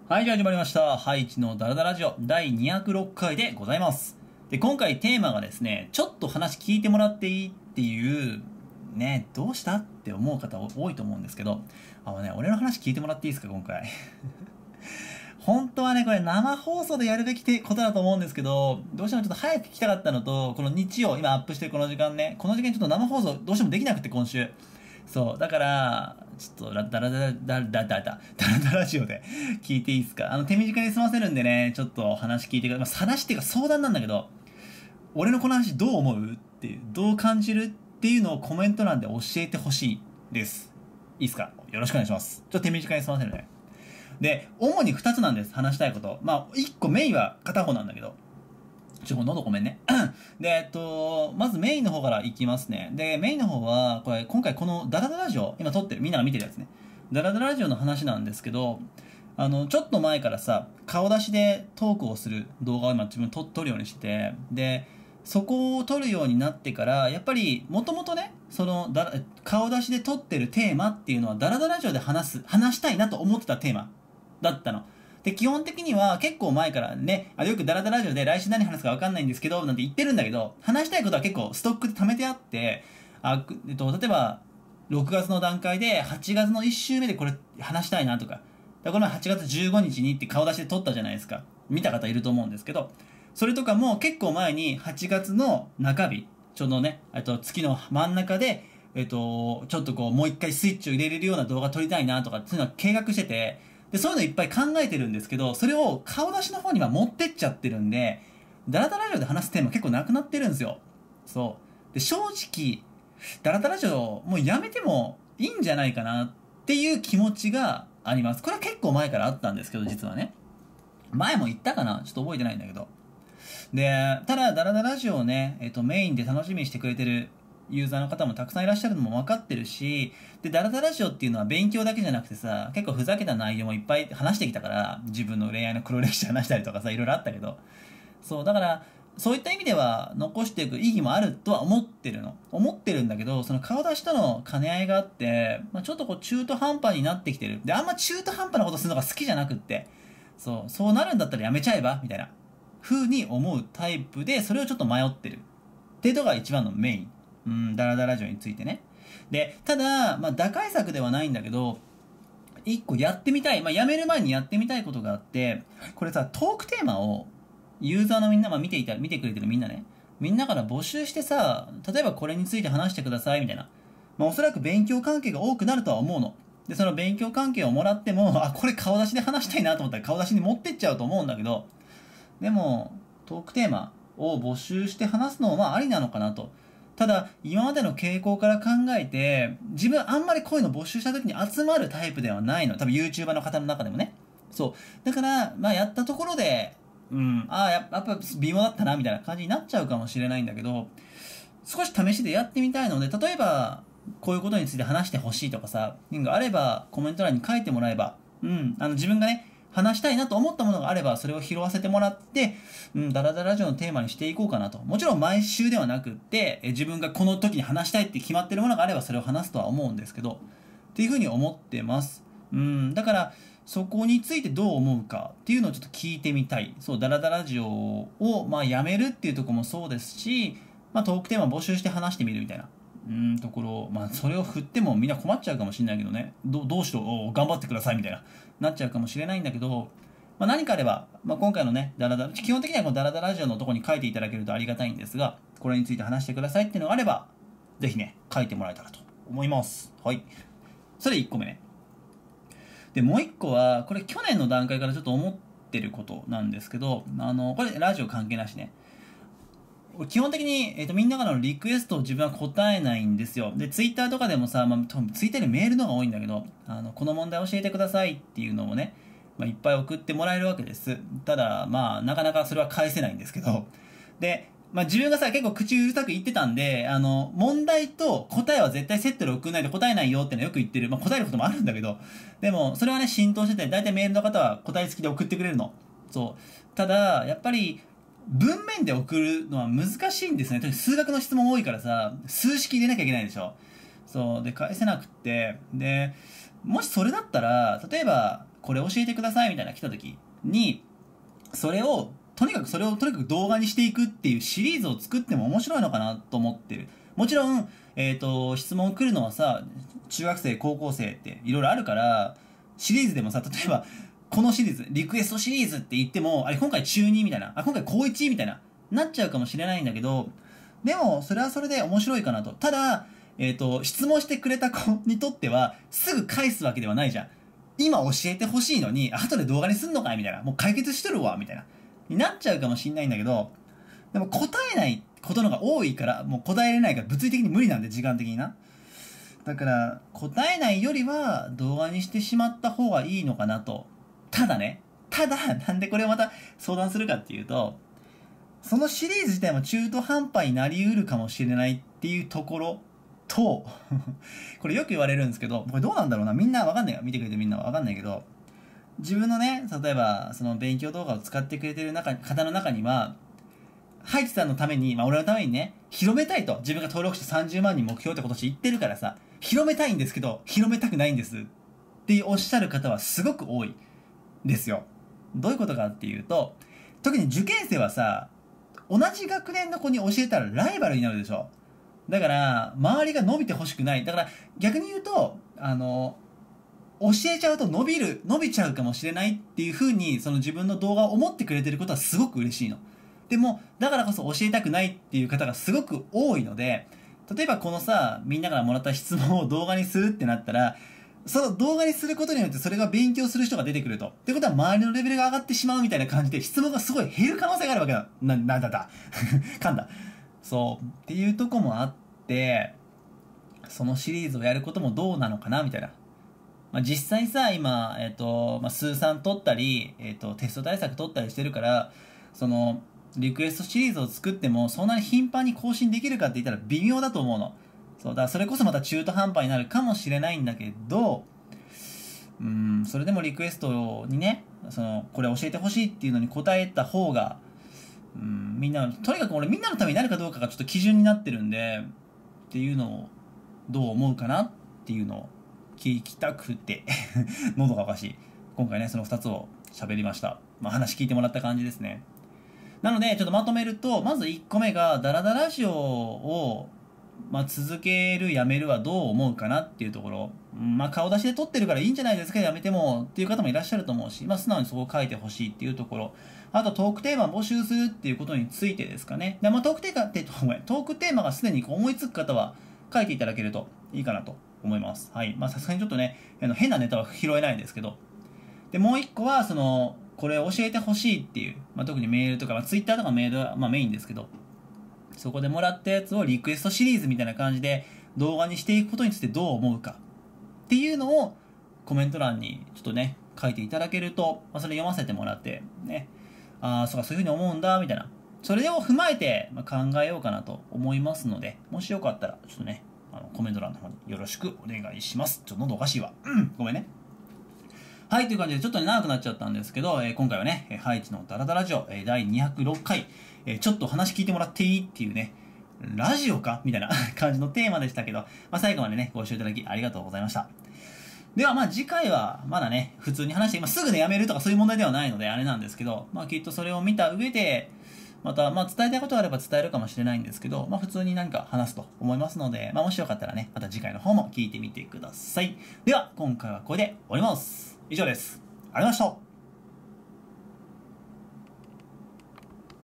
はい、じゃあ始まりました。ハイチのダラダラジオ第206回でございます。で、今回テーマがですね、ちょっと話聞いてもらっていいっていう、ね、どうしたって思う方多いと思うんですけど、俺の話聞いてもらっていいですか、今回。本当はね、これ生放送でやるべきことだと思うんですけど、どうしてもちょっと早く聞きたかったのと、この日曜、今アップしてるこの時間ね、この時間ちょっと生放送どうしてもできなくて今週。そう、だから、ちょっとダラダラジオで聞いていいですか？手短に済ませるんでね、ちょっと話聞いてください。話っていうか相談なんだけど、俺のこの話どう思うっていう、どう感じるっていうのをコメント欄で教えてほしいです。いいですか？よろしくお願いします。ちょっと手短に済ませるね。で、主に2つなんです、話したいこと。まあ、1個メインは片方なんだけど、喉ごめんね。で、まずメインの方からいきますね。で、メインの方は、これ、今回このダラダラジオ、今撮ってる、みんなが見てるやつね。ダラダラジオの話なんですけど、ちょっと前からさ、顔出しでトークをする動画を今自分撮るようにしてて、で、そこを撮るようになってから、やっぱり、もともとね、顔出しで撮ってるテーマっていうのは、ダラダラジオで話したいなと思ってたテーマだったの。で、基本的には結構前からね、よくダラダラジオで来週何話すか分かんないんですけど、なんて言ってるんだけど、話したいことは結構ストックで貯めてあって、例えば、6月の段階で8月の1週目でこれ話したいなとか、この8月15日にって顔出しで撮ったじゃないですか。見た方いると思うんですけど、それとかも結構前に8月の中日、ちょうどね、月の真ん中で、ちょっとこう、もう一回スイッチを入れれるような動画撮りたいなとか、そういうのは計画してて、で、そういうのいっぱい考えてるんですけど、それを顔出しの方には持ってっちゃってるんで、ダラダラジオで話すテーマ結構なくなってるんですよ。そう。で、正直、ダラダラジオもうやめてもいいんじゃないかなっていう気持ちがあります。これは結構前からあったんですけど、実はね。前も言ったかなちょっと覚えてないんだけど。で、ただ、ダラダラジオをね、メインで楽しみにしてくれてるユーザーの方もたくさんいらっしゃるのも分かってるし、で、ダラダラジオっていうのは勉強だけじゃなくてさ、結構ふざけた内容もいっぱい話してきたから、自分の恋愛の黒歴史話したりとかさ、いろいろあったけど、そう、だから、そういった意味では残していく意義もあるとは思ってるの。思ってるんだけど、その顔出しとの兼ね合いがあって、ちょっとこう中途半端になってきてる。で、あんま中途半端なことするのが好きじゃなくって、そうなるんだったらやめちゃえばみたいな風に思うタイプで、それをちょっと迷ってる。っていうのが一番のメイン。ダラダラジオについてね。で、ただ、打開策ではないんだけど、一個やってみたい、やめる前にやってみたいことがあって、これさ、トークテーマを、ユーザーのみんな、見てくれてるみんなね、みんなから募集してさ、例えばこれについて話してください、みたいな。おそらく勉強関係が多くなるとは思うの。で、その勉強関係をもらっても、これ顔出しで話したいなと思ったら顔出しに持ってっちゃうと思うんだけど、でも、トークテーマを募集して話すのもありなのかなと。ただ、今までの傾向から考えて、自分あんまりこういうの募集した時に集まるタイプではないの。多分 YouTuber の方の中でもね。そう。だから、やったところで、やっぱ微妙だったな、みたいな感じになっちゃうかもしれないんだけど、少し試しでやってみたいので、例えば、こういうことについて話してほしいとかさ、があれば、コメント欄に書いてもらえば、自分がね、話したいなと思ったものがあれば、それを拾わせてもらって、ダラダラジオのテーマにしていこうかなと。もちろん毎週ではなくって、自分がこの時に話したいって決まってるものがあれば、それを話すとは思うんですけど、っていうふうに思ってます。だから、そこについてどう思うかっていうのをちょっと聞いてみたい。そう、ダラダラジオを、やめるっていうところもそうですし、トークテーマ募集して話してみるみたいな。ところ、それを振ってもみんな困っちゃうかもしれないけどね。どうしろ、頑張ってくださいみたいな、なっちゃうかもしれないんだけど、何かあれば、今回のね、基本的にはこのダラダラジオのところに書いていただけるとありがたいんですが、これについて話してくださいっていうのがあれば、ぜひね、書いてもらえたらと思います。はい。それ1個目ね。で、もう1個は、これ去年の段階からちょっと思ってることなんですけど、これラジオ関係なしね。基本的に、みんなからのリクエストを自分は答えないんですよ。で、ツイッターとかでもさ、ツイッターでメールの方が多いんだけど、この問題教えてくださいっていうのをね、いっぱい送ってもらえるわけです。ただ、なかなかそれは返せないんですけど。で、自分がさ、結構口うるさく言ってたんで、問題と答えは絶対セットで送んないと答えないよってのはよく言ってる。答えることもあるんだけど、でも、それはね、浸透してて、大体メールの方は答え付きで送ってくれるの。そう。ただ、やっぱり、文面で送るのは難しいんですね。特に数学の質問多いからさ、数式入れなきゃいけないでしょ。そう。で、返せなくって。で、もしそれだったら、例えば、 これ教えてくださいみたいな来た時に、それをとにかく動画にしていくっていうシリーズを作っても面白いのかなと思ってる。もちろん、質問来るのはさ、中学生、高校生っていろいろあるから、シリーズでもさ、例えば、このシリーズ、リクエストシリーズって言っても、あれ今回中2みたいな、今回高1みたいな、なっちゃうかもしれないんだけど、でも、それはそれで面白いかなと。ただ、質問してくれた子にとっては、すぐ返すわけではないじゃん。今教えてほしいのに、後で動画にすんのかいみたいな。もう解決しとるわみたいな。になっちゃうかもしんないんだけど、でも答えないことのが多いから、もう答えれないから物理的に無理なんで、時間的にな。だから、答えないよりは動画にしてしまった方がいいのかなと。ただ、なんでこれをまた相談するかっていうと、そのシリーズ自体も中途半端になりうるかもしれないっていうところと、これよく言われるんですけど、これどうなんだろうな、みんなわかんないよ。見てくれてみんなわかんないけど、自分のね、例えばその勉強動画を使ってくれてる方の中には、ハイチさんのために、俺のためにね、広めたいと。自分が登録者30万人目標って今年言ってるからさ、広めたいんですけど、広めたくないんですっておっしゃる方はすごく多いですよ。どういうことかっていうと、特に受験生はさ、同じ学年の子に教えたらライバルになるでしょ。だから、周りが伸びてほしくない。だから、逆に言うと、教えちゃうと伸びちゃうかもしれないっていう風に、その自分の動画を思ってくれてることはすごく嬉しいの。でも、だからこそ教えたくないっていう方がすごく多いので、例えばこのさ、みんなからもらった質問を動画にするってなったら、その動画にすることによってそれが勉強する人が出てくると。ってことは周りのレベルが上がってしまうみたいな感じで質問がすごい減る可能性があるわけだ。なんだ噛んだ。そう。っていうとこもあって、そのシリーズをやることもどうなのかなみたいな。実際さ、今、数3取ったり、テスト対策取ったりしてるから、その、リクエストシリーズを作っても、そんなに頻繁に更新できるかって言ったら微妙だと思うの。そうだ、それこそまた中途半端になるかもしれないんだけど、それでもリクエストにね、これ教えてほしいっていうのに答えた方が、みんな、とにかく俺みんなのためになるかどうかがちょっと基準になってるんで、っていうのをどう思うかなっていうのを聞きたくて、喉がおかしい。今回ね、その2つを喋りました。話聞いてもらった感じですね。なので、ちょっとまとめると、まず1個目が、ダラダラジオを、続ける、やめるはどう思うかなっていうところ。顔出しで撮ってるからいいんじゃないですか、やめてもっていう方もいらっしゃると思うし、素直にそこを書いてほしいっていうところ。あと、トークテーマを募集するっていうことについてですかね。で、トークテーマがすでに思いつく方は書いていただけるといいかなと思います。はい。さすがにちょっとね、変なネタは拾えないんですけど。で、もう一個は、これを教えてほしいっていう、特にメールとか、ツイッターとかメールは、メインですけど、そこでもらったやつをリクエストシリーズみたいな感じで動画にしていくことについてどう思うかっていうのをコメント欄にちょっとね、書いていただけると、それ読ませてもらって、ね、そういうふうに思うんだ、みたいな。それを踏まえて考えようかなと思いますので、もしよかったら、ちょっとね、コメント欄の方によろしくお願いします。ちょっと喉おかしいわ。ごめんね。はい、という感じでちょっと長くなっちゃったんですけど、今回はね、ハイチのダラダラジオ、第206回、ちょっと話聞いてもらっていいっていうね、ラジオかみたいな感じのテーマでしたけど、最後までね、ご視聴いただきありがとうございました。では次回はまだね、普通に話して、すぐね、やめるとかそういう問題ではないのであれなんですけど、きっとそれを見た上で、また、伝えたいことがあれば伝えるかもしれないんですけど、普通に何か話すと思いますので、もしよかったらね、また次回の方も聞いてみてください。では、今回はこれで終わります。以上です。ありがとうございました。